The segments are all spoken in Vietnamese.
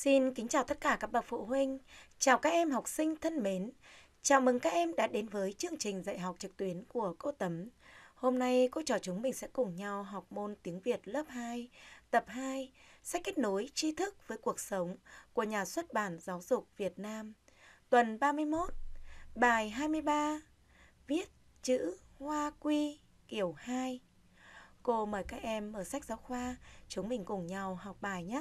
Xin kính chào tất cả các bậc phụ huynh, chào các em học sinh thân mến. Chào mừng các em đã đến với chương trình dạy học trực tuyến của cô Tấm. Hôm nay cô trò chúng mình sẽ cùng nhau học môn tiếng Việt lớp 2, tập 2, sách kết nối tri thức với cuộc sống của nhà xuất bản Giáo dục Việt Nam. Tuần 31, bài 23, viết chữ Hoa Quy kiểu 2. Cô mời các em mở sách giáo khoa, chúng mình cùng nhau học bài nhé.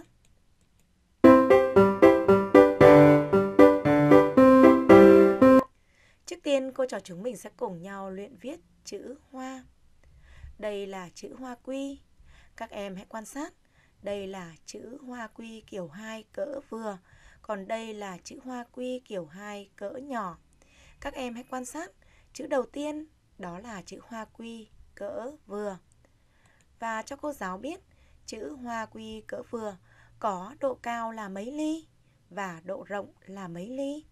Trước tiên cô trò chúng mình sẽ cùng nhau luyện viết chữ Hoa. Đây là chữ Hoa Quy. Các em hãy quan sát. Đây là chữ Hoa Quy kiểu 2 cỡ vừa. Còn đây là chữ Hoa Quy kiểu 2 cỡ nhỏ. Các em hãy quan sát. Chữ đầu tiên đó là chữ Hoa Quy cỡ vừa. Và cho cô giáo biết chữ Hoa Quy cỡ vừa có độ cao là mấy ly và độ rộng là mấy ly.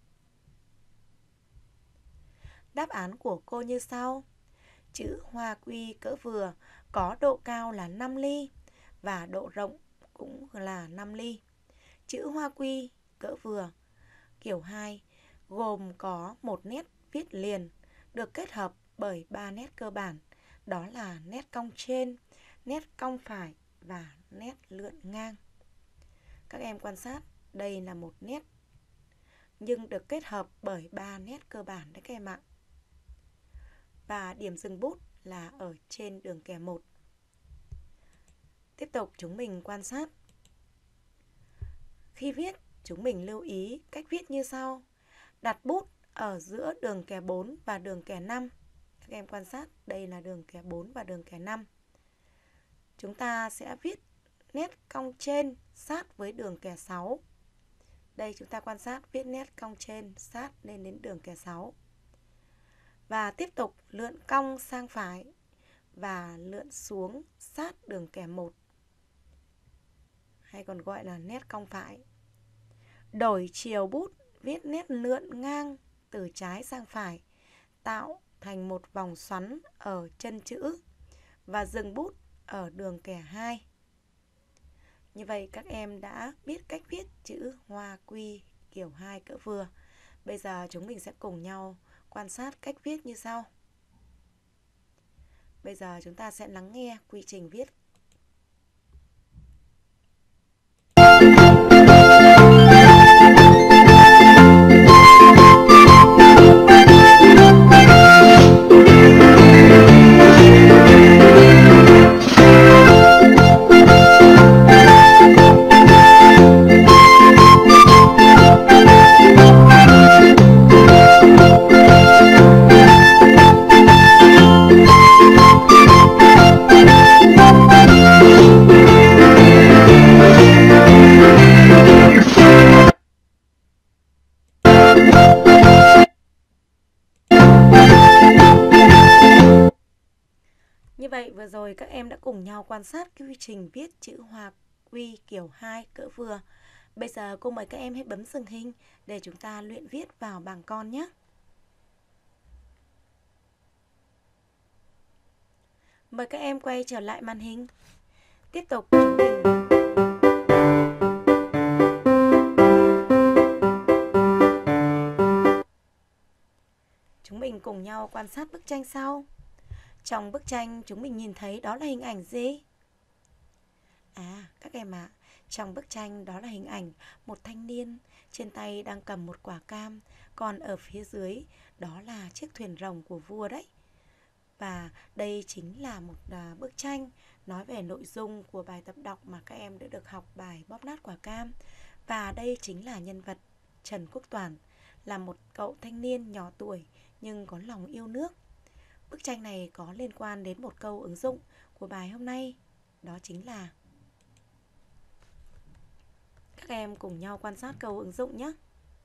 Đáp án của cô như sau. Chữ Hoa Quy cỡ vừa có độ cao là 5 ly và độ rộng cũng là 5 ly. Chữ Hoa Quy cỡ vừa kiểu 2 gồm có một nét viết liền được kết hợp bởi 3 nét cơ bản. Đó là nét cong trên, nét cong phải và nét lượn ngang. Các em quan sát, đây là một nét nhưng được kết hợp bởi 3 nét cơ bản đấy các em ạ. Và điểm dừng bút là ở trên đường kẻ 1. Tiếp tục chúng mình quan sát. Khi viết, chúng mình lưu ý cách viết như sau. Đặt bút ở giữa đường kẻ 4 và đường kẻ 5. Các em quan sát, đây là đường kẻ 4 và đường kẻ 5. Chúng ta sẽ viết nét cong trên sát với đường kẻ 6. Đây chúng ta quan sát, viết nét cong trên sát lên đến đường kẻ 6. Và tiếp tục lượn cong sang phải và lượn xuống sát đường kẻ 1, hay còn gọi là nét cong phải. Đổi chiều bút, viết nét lượn ngang từ trái sang phải, tạo thành một vòng xoắn ở chân chữ và dừng bút ở đường kẻ 2. Như vậy các em đã biết cách viết chữ Hoa Quy kiểu 2 cỡ vừa. Bây giờ chúng mình sẽ cùng nhau quan sát cách viết như sau. Bây giờ chúng ta sẽ lắng nghe quy trình viết. Như vậy vừa rồi các em đã cùng nhau quan sát quy trình viết chữ Hoa Quy kiểu 2 cỡ vừa. Bây giờ cô mời các em hãy bấm dừng hình để chúng ta luyện viết vào bảng con nhé. Mời các em quay trở lại màn hình. Tiếp tục chúng mình cùng nhau quan sát bức tranh sau. Trong bức tranh chúng mình nhìn thấy đó là hình ảnh gì? Các em ạ, trong bức tranh đó là hình ảnh một thanh niên trên tay đang cầm một quả cam, còn ở phía dưới đó là chiếc thuyền rồng của vua đấy. Và đây chính là một bức tranh nói về nội dung của bài tập đọc mà các em đã được học bài bóp nát quả cam. Và đây chính là nhân vật Trần Quốc Toản, là một cậu thanh niên nhỏ tuổi nhưng có lòng yêu nước. Bức tranh này có liên quan đến một câu ứng dụng của bài hôm nay, đó chính là, các em cùng nhau quan sát câu ứng dụng nhé.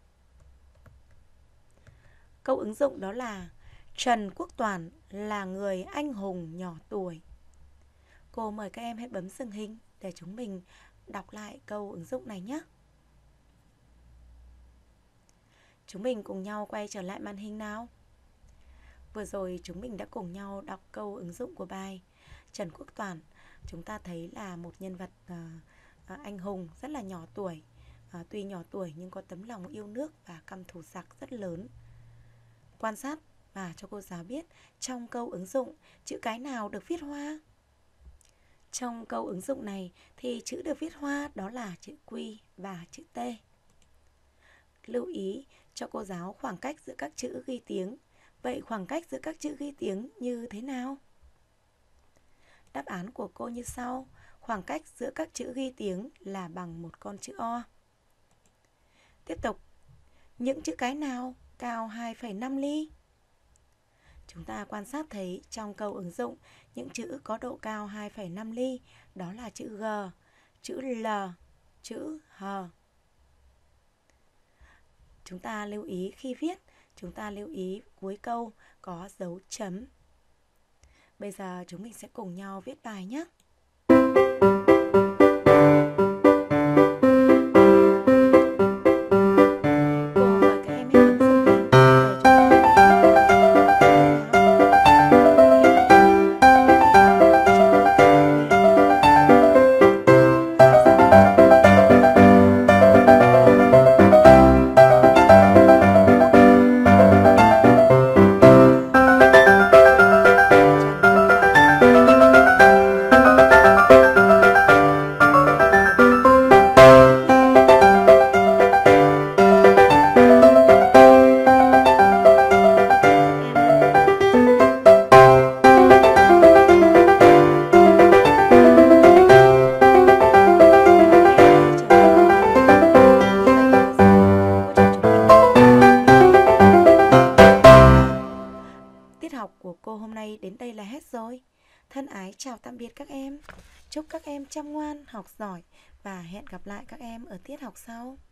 Câu ứng dụng đó là Trần Quốc Toản là người anh hùng nhỏ tuổi. Cô mời các em hãy bấm dừng hình để chúng mình đọc lại câu ứng dụng này nhé. Chúng mình cùng nhau quay trở lại màn hình nào. Vừa rồi chúng mình đã cùng nhau đọc câu ứng dụng của bài. Trần Quốc Toản chúng ta thấy là một nhân vật anh hùng rất là nhỏ tuổi tuy nhỏ tuổi nhưng có tấm lòng yêu nước và căm thù giặc rất lớn. Quan sát và cho cô giáo biết trong câu ứng dụng chữ cái nào được viết hoa. Trong câu ứng dụng này thì chữ được viết hoa đó là chữ Q và chữ T. Lưu ý cho cô giáo khoảng cách giữa các chữ ghi tiếng. Vậy khoảng cách giữa các chữ ghi tiếng như thế nào? Đáp án của cô như sau. Khoảng cách giữa các chữ ghi tiếng là bằng một con chữ O. Tiếp tục, những chữ cái nào cao 2,5 ly? Chúng ta quan sát thấy trong câu ứng dụng những chữ có độ cao 2,5 ly đó là chữ G, chữ L, chữ H. Chúng ta lưu ý khi viết, chúng ta lưu ý cuối câu có dấu chấm. Bây giờ chúng mình sẽ cùng nhau viết bài nhé. Tiết học của cô hôm nay đến đây là hết rồi. Thân ái chào tạm biệt các em. Chúc các em chăm ngoan, học giỏi và hẹn gặp lại các em ở tiết học sau.